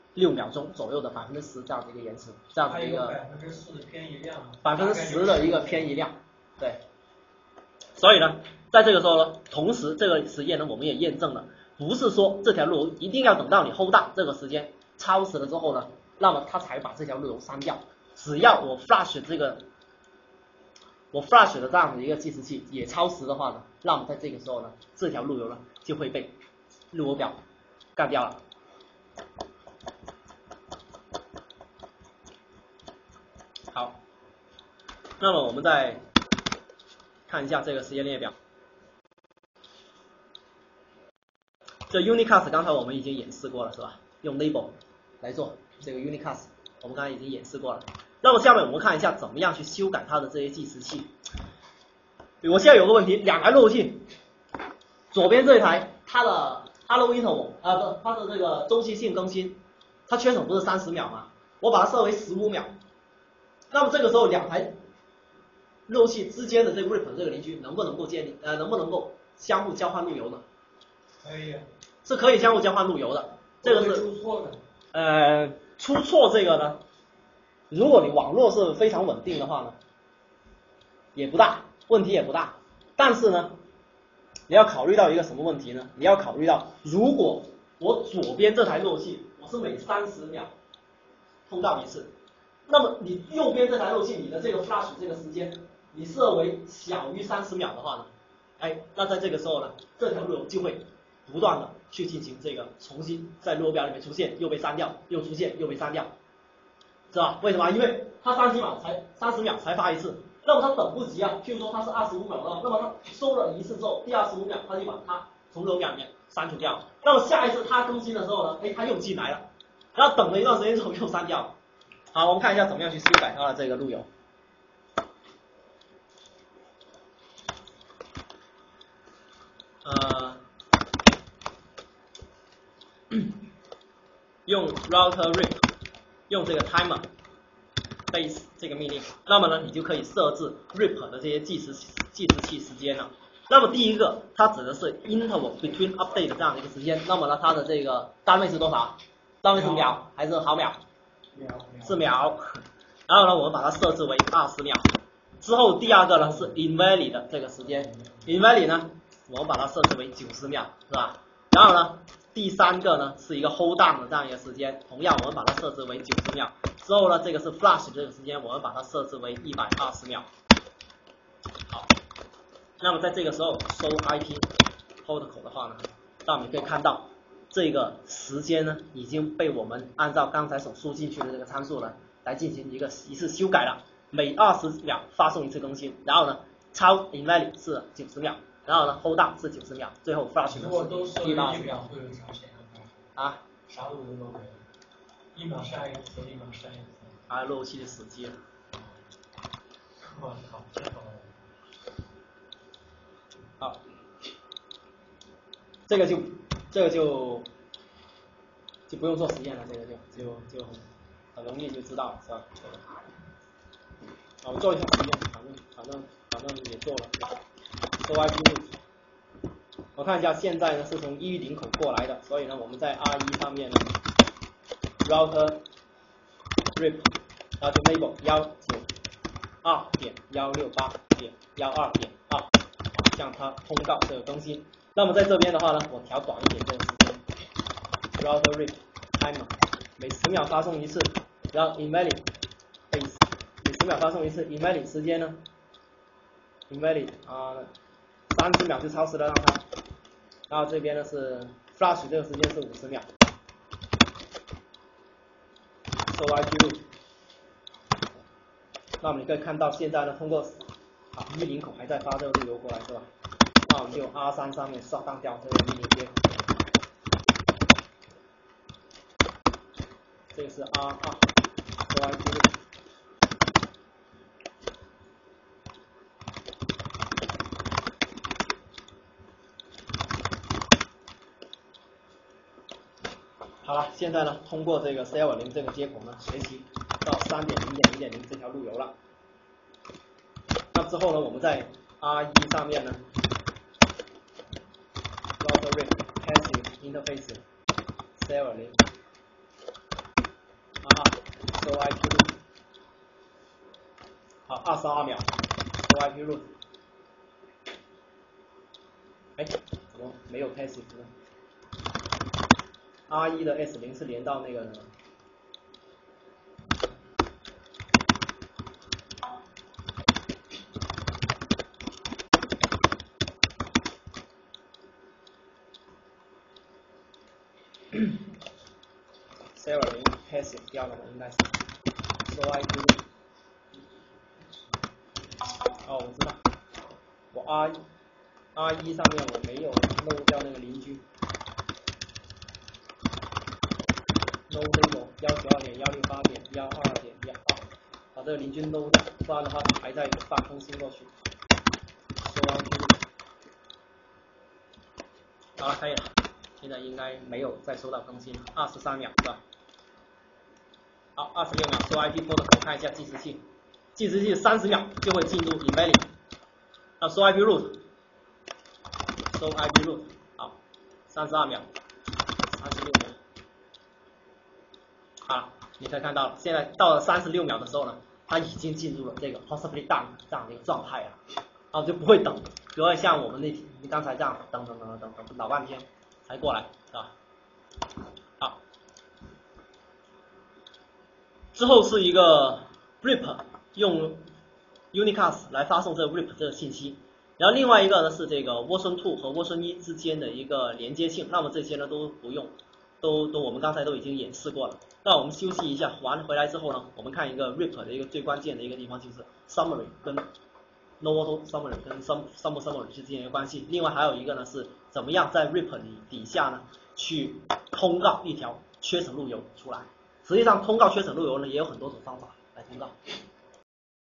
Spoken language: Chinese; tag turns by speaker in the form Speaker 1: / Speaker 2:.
Speaker 1: 6秒钟左右的10%这样的一个延迟，这样的一个
Speaker 2: 4%的偏移量
Speaker 1: ，10%的一个偏移量，对。所以呢，在这个时候呢，同时这个实验呢，我们也验证了，不是说这条路由一定要等到你 hold down 这个时间超时了之后呢，那么它才把这条路由删掉。只要我 flash 的这样的一个计时器也超时的话呢，那么在这个时候呢，这条路由呢就会被路由表干掉了。好，那么我们再看一下这个实验列表。这 unicast 刚才我们已经演示过了，是吧？用 label 来做这个 unicast， 我们刚才已经演示过了。那么下面我们看一下怎么样去修改它的这些计时器。我现在有个问题，两台路由器，左边这一台它的 hello interval 它的这个周期性更新，它缺省不是30秒吗？我把它设为15秒。那么这个时候两台路由器之间的这个 rip 这个邻居能不能够相互交换路由呢？
Speaker 2: 可以，
Speaker 1: 是可以相互交换路由的。这个是
Speaker 2: 出错的。
Speaker 1: 出错这个呢，如果你网络是非常稳定的话呢，也不大，问题也不大。但是呢，你要考虑到一个什么问题呢？你要考虑到，如果我左边这台路由器我是每30秒通道一次，那么你右边这台路由器你的这个 flash 这个时间你设为小于30秒的话呢，那在这个时候呢，这条路由就会不断的去进行这个重新在路由表里面出现，又被删掉，又出现，又被删掉，是吧？为什么？因为它30秒才发一次，那么它等不及啊。譬如说它是25秒的，那么它收了一次之后，第25秒它就把它从路由表里面删除掉。那么下一次它更新的时候呢，它又进来了，然后等了一段时间之后又删掉了。好，我们看一下怎么样去修改它的这个路由。用 router rip 用这个 timer base 这个命令，那么呢，你就可以设置 rip 的这些计时器时间了。那么第一个，它指的是 interval between update 这样的一个时间。那么呢，它的这个单位是多少？单位是秒还是毫秒？是秒。然后呢，我们把它设置为20秒。之后第二个呢是 invalid 的这个时间 ，invalid 呢，我们把它设置为90秒，是吧？然后呢，第三个呢是一个 hold down 的这样一个时间，同样我们把它设置为90秒。之后呢，这个是 flash 这个时间，我们把它设置为120秒。好，那么在这个时候收 IP hold 口的话呢，那我们可以看到这个时间呢已经被我们按照刚才所输进去的这个参数呢来进行一次修改了，每20秒发送一次更新，然后呢超 invalid 是90秒。然后呢 ，hold down 是90秒，最后 flash 呢是120秒。
Speaker 2: 如果都设1秒会有啥显
Speaker 1: 啊？
Speaker 2: 啥路由都没有，1秒删一次，1秒删一次。
Speaker 1: 路由器的死机了。
Speaker 2: 我靠，这好。
Speaker 1: 好，这个就不用做实验了，这个就很容易就知道了，是吧？我们做一下实验，反正也做了。收 IP root， 我看一下，现在呢是从110口过来的，所以呢我们在 R1 上面呢 router rip label 192.168.12.2，向它通告这个更新。那么在这边的话呢，我调短一点这个时间 ，router rip timer 每10秒发送一次，然后 invalid base 每10秒发送一次 ，invalid 时间呢 invalid 30秒就超时了，让它。然后这边呢是 flash 这个时间是50秒。收 IP root， 那我们可以看到现在呢，通过110口还在发这个路由过来，是吧？那我们就 R3 上面上当掉这个110接口。这个是 R2 收 IP root。好了，现在呢，通过这个 C2.0 这个接口呢，学习到 3.0.1.0 这条路由了。那之后呢，我们在 R1 上面呢 ，router rip passive interface C2.0 IP root。好，22秒 show IP root。哎，怎么没有 passive 呢 ？R1 的 S0是连到那个server 0 passive 掉了吗？应该是 show IP root。哦，我知道，我 R1上面我没有漏掉那个邻居 ，no label 192.168.12.12，把这个邻居 no 掉，不然的话还在发更新过去。show IP root。好了，可以了，现在应该没有再收到更新了，23秒是吧？好，26秒 show IP protocol 看一下计时器。计时器30秒就会进入 embedding， show IP root，show IP root， 好，32秒，36秒，好了，你可以看到，现在到了36秒的时候呢，它已经进入了这个 possibly done 这样的一个状态了，就不会等，不会像我们刚才这样等老半天才过来，是吧？好，之后是一个 RIP。用 Unicast 来发送这个 RIP 这个信息，然后另外一个呢是这个 version 2和 version 1之间的一个连接性，那么这些呢都不用，都我们刚才都已经演示过了。那我们休息一下，回来之后呢，我们看一个 RIP 的一个最关键的一个地方，就是 summary 跟 no auto summary 跟 summary 之间的关系。另外还有一个呢是怎么样在 RIP 底下呢去通告一条缺省路由出来。实际上通告缺省路由呢也有很多种方法来通告。